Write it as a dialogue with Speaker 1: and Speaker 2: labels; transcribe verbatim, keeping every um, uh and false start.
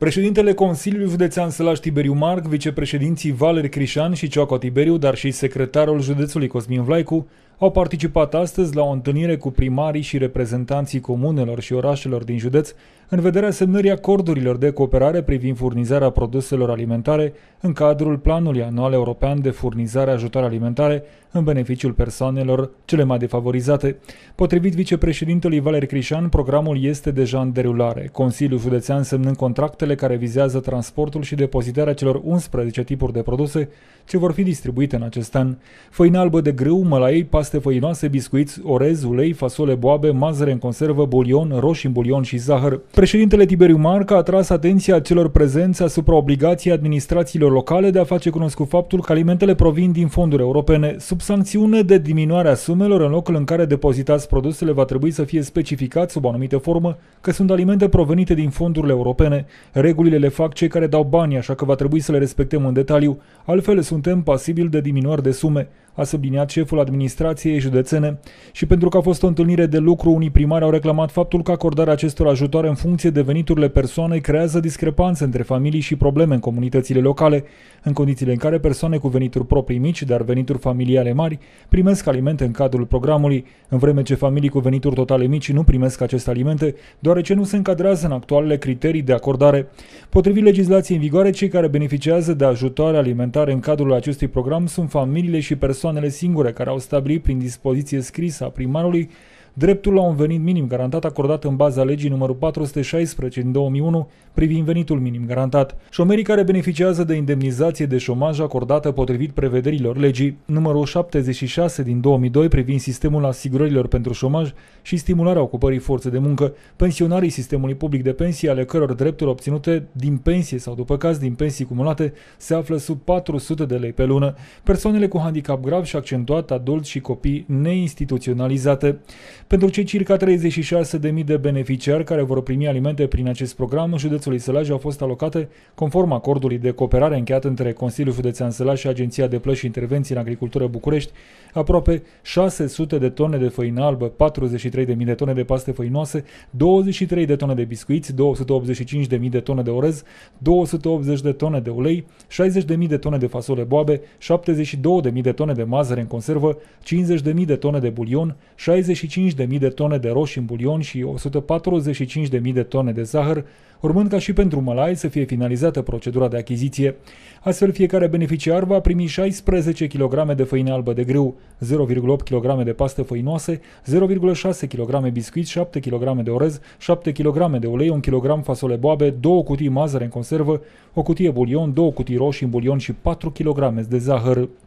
Speaker 1: Președintele Consiliului Județean Sălaș Tiberiu Marc, vicepreședinții Valeri Crișan și Cioaca Tiberiu, dar și secretarul județului Cosmin Vlaicu, au participat astăzi la o întâlnire cu primarii și reprezentanții comunelor și orașelor din județ în vederea semnării acordurilor de cooperare privind furnizarea produselor alimentare în cadrul Planului Anual European de Furnizare Ajutoare Alimentare în beneficiul persoanelor cele mai defavorizate. Potrivit vicepreședintelui Valeri Crișan, programul este deja în derulare, Consiliul Județean semnând contractele care vizează transportul și depozitarea celor unsprezece tipuri de produse ce vor fi distribuite în acest an: făină albă de grâu, mălai, paste făinoase, biscuiți, orez, ulei, fasole boabe, mazăre în conservă, bulion, roșii în bulion și zahăr. Președintele Tiberiu Marc a atras atenția celor prezenți asupra obligației administrațiilor locale de a face cunoscut faptul că alimentele provin din fonduri europene. Sub sancțiune de diminuarea sumelor, în locul în care depozitați produsele va trebui să fie specificat sub o anumită formă că sunt alimente provenite din fondurile europene. Regulile le fac cei care dau bani, așa că va trebui să le respectăm în detaliu, altfel suntem pasibili de diminuări de sume, a subliniat șeful administrației județene. Și pentru că a fost o întâlnire de lucru, unii primari au reclamat faptul că acordarea acestor ajutoare în funcție de veniturile persoanei creează discrepanțe între familii și probleme în comunitățile locale, în condițiile în care persoane cu venituri proprii mici, dar venituri familiale mari, primesc alimente în cadrul programului, în vreme ce familii cu venituri totale mici nu primesc aceste alimente, deoarece nu se încadrează în actualele criterii de acordare. Potrivit legislației în vigoare, cei care beneficiază de ajutoare alimentare în cadrul acestui program sunt familiile și persoanele singure care au stabilit prin dispoziție scrisă a primarului dreptul la un venit minim garantat acordat în baza legii numărul patru sute șaisprezece din două mii unu privind venitul minim garantat. Șomerii care beneficiază de indemnizație de șomaj acordată potrivit prevederilor legii numărul șaptezeci și șase din două mii doi privind sistemul asigurărilor pentru șomaj și stimularea ocupării forței de muncă, pensionarii sistemului public de pensii ale căror drepturi obținute din pensie sau după caz din pensii cumulate se află sub patru sute de lei pe lună, persoanele cu handicap grav și accentuat, adulți și copii neinstituționalizate. Pentru cei circa treizeci și șase de mii de beneficiari care vor primi alimente prin acest program, județului Sălaj au fost alocate, conform acordului de cooperare încheiat între Consiliul Județean Sălaj și Agenția de Plăți și Intervenții în Agricultură București, aproape șase sute de tone de făină albă, patruzeci și trei de mii de tone de paste făinoase, douăzeci și trei de tone de biscuiți, două sute optzeci și cinci de mii de tone de orez, două sute optzeci de tone de ulei, șaizeci de mii de tone de fasole boabe, șaptezeci și două de mii de tone de mazăre în conservă, cincizeci de mii de tone de bulion, șaizeci și cinci de mii de tone de roșii în bulion și o sută patruzeci și cinci de mii de tone de zahăr, urmând ca și pentru mălai să fie finalizată procedura de achiziție. Astfel, fiecare beneficiar va primi șaisprezece kilograme de făină albă de grâu, zero virgulă opt kilograme de paste făinoase, zero virgulă șase kilograme biscuiți, șapte kilograme de orez, șapte kilograme de ulei, un kilogram fasole boabe, două cutii mazăre în conservă, o cutie bulion, două cutii roșii în bulion și patru kilograme de zahăr.